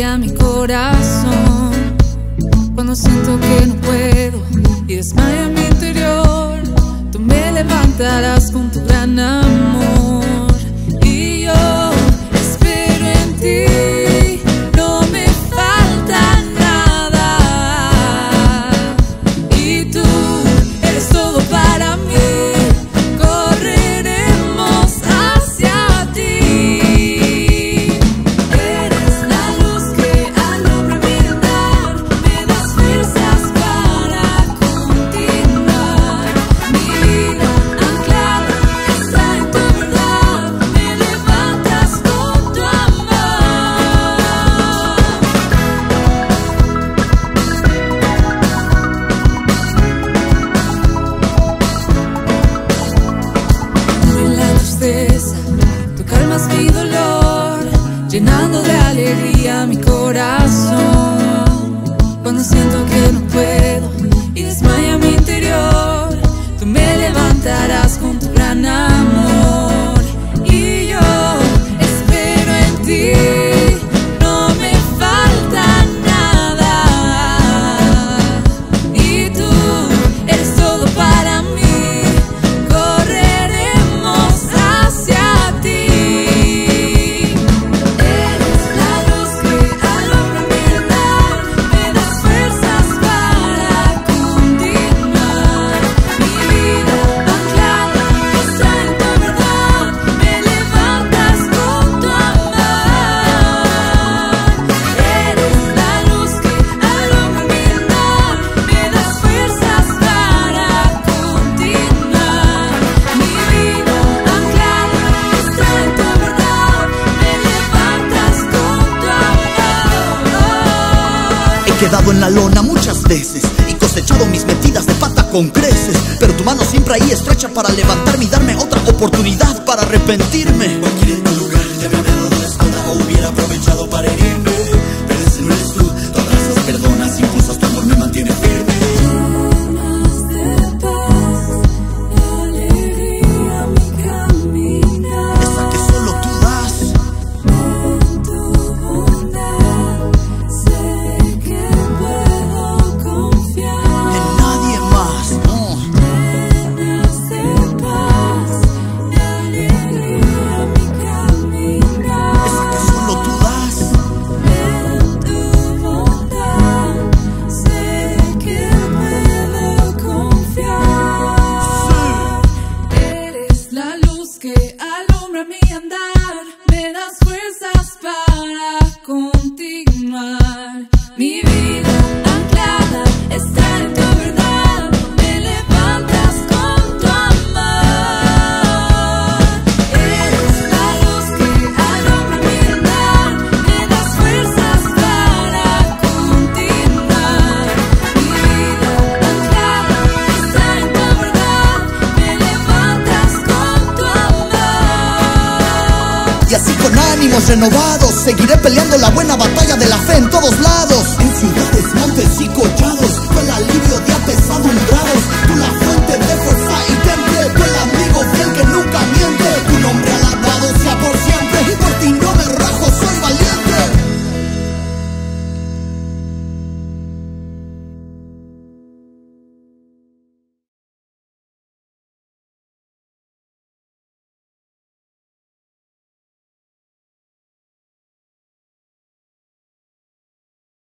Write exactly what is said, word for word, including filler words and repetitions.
alegría mi corazón. Cuando siento que no puedo y desmaya mi interior, tú me levantarás con tu gran amor. Y yo espero en ti, no me falta nada. Y tú eres todo para mí, correremos hacia ti. Eres la luz que alumbra mi andar, me das fuerzas para continuar. Mi vida anclada está en tu verdad, me levantas con tu amor. En la tristeza tú calmas mi dolor, llenando de alegría mi corazón. Cuando siento que no puedo y desmaya mi interior, tú me levantarás con tu gran amor. Y yo espero en ti, no me falta nada. Y tú eres todo para mí, correremos hacia ti. Eres la luz que alumbra mi andar, me das fuerzas para continuar. Mi vida anclada está en tu verdad, me levantas con tu amor. Eres la luz que alumbra mi andar, me das fuerzas para continuar. Mi vida anclada está en tu verdad, me levantas con tu amor. He quedado en la lona muchas veces y cosechado mis metidas de pata con creces, pero tu mano siempre ahí estrecha para levantarme y darme otra oportunidad para arrepentirme. Cualquier lugar te habría dado la espalda o hubiera aprovechado para herirme, pero ese no eres tú. Todas esas perdonas, impulsas, tu amor me mantiene firme. Llenas de paz, de alegría mi caminar. Esa que solo tú das. En tu bondad sé que puedo confiar. En nadie más, no. Llenas de paz, de alegría mi caminar. Esa que solo tú das. En tu bondad sé que puedo confiar. Eres la luz que alumbra mi andar, me das fuerzas para continuar. Mi vida anclada está en tu verdad, me levantas con tu amor. Eres la luz que alumbra mi andar, me das fuerzas para continuar. Mi vida anclada está en tu verdad, me levantas con tu amor. Y así con ánimos renovados seguiré peleando la buena batalla de la fe en todos lados. En ciudades, montes y collados, fue el alivio de apesadumbrado.